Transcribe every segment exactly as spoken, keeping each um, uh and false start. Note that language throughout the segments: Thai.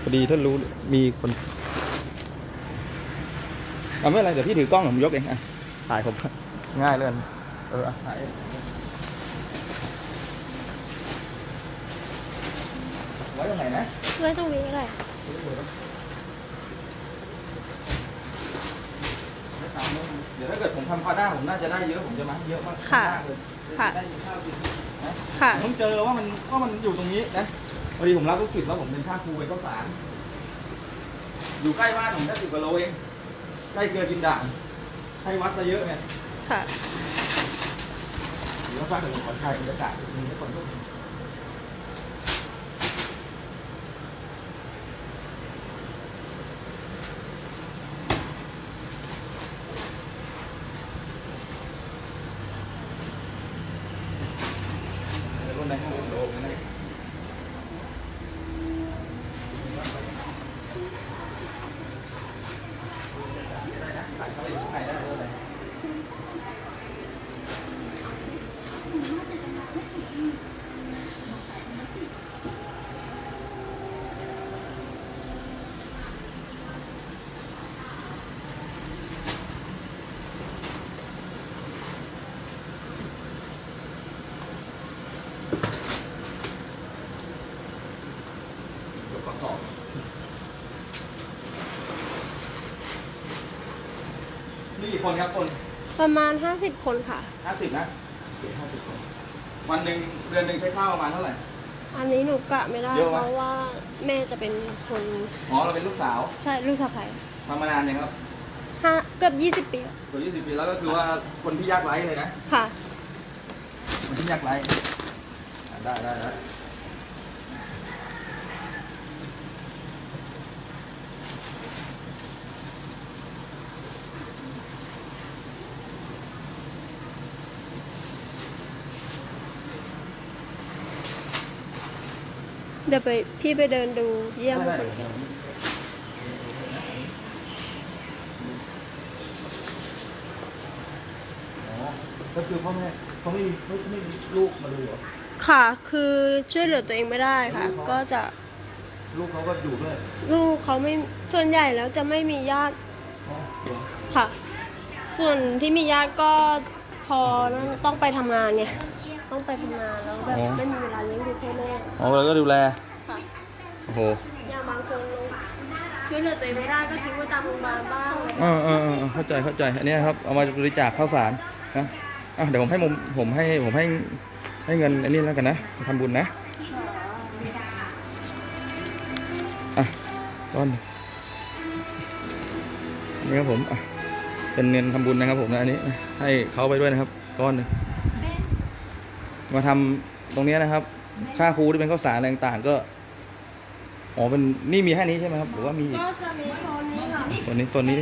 พอดีท่านรู้มีคนเอาไม่เป็นไรเดี๋ยวพี่ถือกล้องผมยกเองอ่ะถ่ายผมง่ายเลยเออถ่ายไว้ตรงไหนนะไว้ตรงนี้ก็ได้เดี๋ยวถ้าเกิดผมทำคาด้าผมน่าจะได้เยอะผมจะมาเยอะมากค่ะค่ะได้ข้าวกินนะค่ะผมเจอว่ามันว่ามันอยู่ตรงนี้นะพอดีผมรับลูกศิษย์แล้วผมเป็นข้าครูไปข้าวสารอยู่ใกล้บ้านผมแค่สิบกิโลเองใกล้เกลือกินด่างใช้วัดไปเยอะไงค่ะหรือว่าสร้างเป็นขอนไทยบรรยากาศมีทุกคนทุกคนในห้องโลกนั่นเองนี่กี่คนครับคนประมาณห้าสิบคนค่ะห้าสิบนะโอเคห้าสิบคนวันหนึ่งเดือนหนึ่งใช้ข้าวประมาณเท่าไหร่อันนี้หนูกะไม่ได้เพราะว่าแม่จะเป็นคนอ๋อเราเป็นลูกสาวใช่ลูกสะใภ้ทำมานานยังครับห้าเกือบยี่สิบปีเกือบยี่สิบปีแล้วก็คือว่าคนที่ยากไร้เลยนะค่ะคนที่ยากไร้ได้ได้ได้เดี๋ยวไปพี่ไปเดินดูเยี่ยมคนก็คือพ่อแม่เขาไม่มีไม่ไม่มีลูกมาดูเหรอค่ะคือช่วยเหลือตัวเองไม่ได้ค่ะก็จะลูกเขาก็อยู่ด้วยลูกเขาไม่ส่วนใหญ่แล้วจะไม่มีญาติค่ะส่วนที่มีญาติก็พอต้องไปทำงานเนี่ยต้องไปทำงานแล้วแบบไม่มีเวลาเลี้ยงดูพ่อแม่อ๋อเราก็ดูแลค่ะโอ้โหอย่างบางคนช่วยเหลือตัวเองไม่ได้ก็ทิ้งไว้ตามโรงพยาบาลบ้างเออเออเข้าใจเข้าใจอันนี้ครับเอามาบริจาคข้าวสารนะอ่ะเดี๋ยวผมให้ผมผมให้ผมให้ให้เงินอันนี้แล้วกันนะทำบุญนะอ่ะก้อนนี่ครับผมอ่ะเป็นเงินทำบุญนะครับผมนะอันนี้ให้เขาไปด้วยนะครับก้อนหนึ่งมาทำตรงนี้นะครับค่าครูที่เป็นข้าวสารอะไรต่างๆก็อ๋อเป็นนี่มีแค่นี้ใช่ไหมครับหรือว่ามีก็จะมีโซนนี้ค่ะส่วนนี้โซนนี้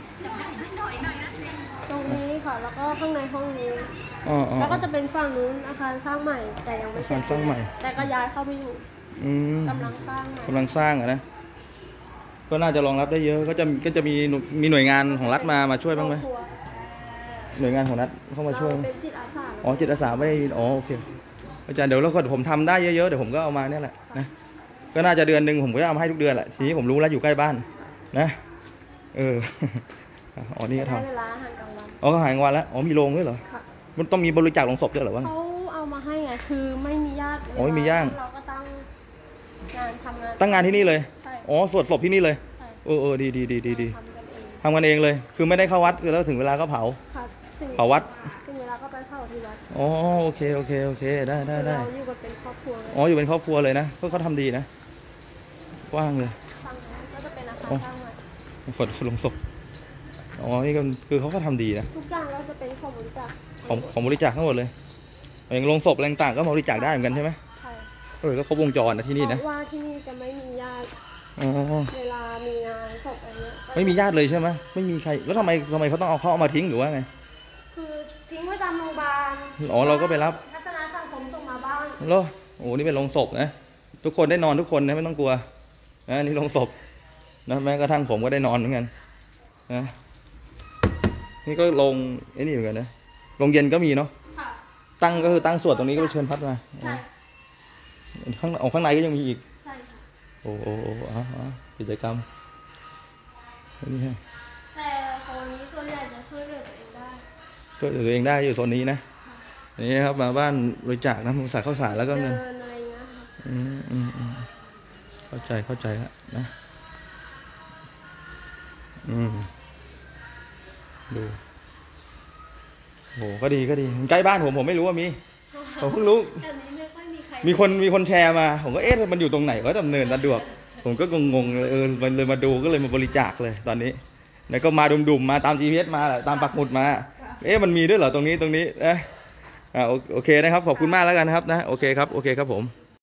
ตรงนี้ค่ะแล้วก็ข้างในห้องนี้อ๋อแล้วก็จะเป็นฝั่งนู้นอาคารสร้างใหม่แต่ยังไม่เสร็จอาคารสร้างใหม่แต่ก็ย้ายเข้าไปอยู่กำลังสร้างกำลังสร้างอะนะก็น่าจะรองรับได้เยอะก็จะก็จะมีมีหน่วยงานของรัฐมามาช่วยบ้างไหมหน่วยงานของรัฐเข้ามาช่วยเป็นจิตอาสาอ๋อจิตอาสาไม่อ๋อโอเคอาจารย์เดี๋ยวแล้วก็ผมทำได้เยอะๆเดี๋ยวผมก็เอามาเนี่ยแหละนะก็น่าจะเดือนหนึ่งผมก็จะเอามาให้ทุกเดือนแหละทีนี้ผมรู้แล้วอยู่ใกล้บ้านนะเอออ๋อนี่ก็ทำอ๋อก็หายงวันแล้วอ๋อมีโรงด้วยเหรอมันต้องมีบริจาคลงศพด้วยเหรอวะเขาเอามาให้ไงคือไม่มีญาติอ๋อไม่มีญาติเราก็ตั้งงานทำงานตั้งงานที่นี่เลยอ๋อสวดศพที่นี่เลยเออเออดีดีดีดีดีทำกันเองเลยคือไม่ได้เข้าวัดแล้วถึงเวลาก็เผาเผาวัดถึงเวลาก็ไปเผาที่วัดอ๋อโอเคโอเคโอเคได้ได้ได้เราอยู่กันเป็นครอบครัวอ๋ออยู่เป็นครอบครัวเลยนะก็เขาทำดีนะกว้างเลยก็จะเป็นอาคารสร้างใหม่กดลงศพอ๋อนี่ก็คือเขาก็ทำดีนะทุกอย่างเราจะเป็นของบริจาคของของบริจาคทั้งหมดเลยอย่างลงศพอะไรต่างๆก็บริจาคได้เหมือนกันใช่ไหมใช่เออก็ครบวงจรนะที่นี่นะว่าที่นี่จะไม่มีญาติเวลามีงานศพอะไรเงี้ยไม่มีญาติเลยใช่ไหมไม่มีใครแล้วทำไมทำไมเขาต้องเอาเขาเอามาทิ้งหรือว่าไงคือทิ้งไว้ตามโรงพยาบาลอ๋อเราก็ไปรับพัฒนาสังคมส่งมาบ้างเหรอโอ้นี่เป็นโรงศพนะทุกคนได้นอนทุกคนนะไม่ต้องกลัวนะนี่โรงศพนะแม้กระทั่งผมก็ได้นอนเหมือนกันนะนี่ก็ลงไอ้นี่เหมือนกันนะลงเย็นก็มีเนาะตั้งก็คือตั้งสวดตรงนี้ก็ไปเชิญพัดมาใช่ข้างข้างในก็ยังมีอีกใช่ค่ะโอ้โอ้โอ้อ๋ออ๋อกิจกรรมนี่ฮะแต่โซนนี้ส่วนใหญ่จะช่วยเหลือตัวเองได้ช่วยเหลือตัวเองได้อยู่โซนนี้นะนี่ครับมาบ้านบริจาคนะผมใส่ข้าวสารแล้วก็เดิเงินนอะไรเงี้ยค่ะอืมอืมอืมเข้าใจเข้าใจแล้วนะอืมดูโหก็ดีก็ดีใกล้บ้านผมผมไม่รู้ว่ามีผมเพิ่งรู้แต่นี้ไม่ค่อยมีใครมีคนมีคนแชร์มาผมก็เอ๊ะมันอยู่ตรงไหนก็ดำเนินสะดวกผมก็งงๆเลยเออมันเลยมาดูก็เลยมาบริจาคเลยตอนนี้แล้วก็มาดุมๆมาตาม จี พี เอส มาแหละตามปักหมุดมาเอ๊ะมันมีด้วยเหรอตรงนี้ตรงนี้นะอ่าโอโอเคนะครับขอบคุณมากแล้วกันนะครับนะโอเคครับโอเคครับผม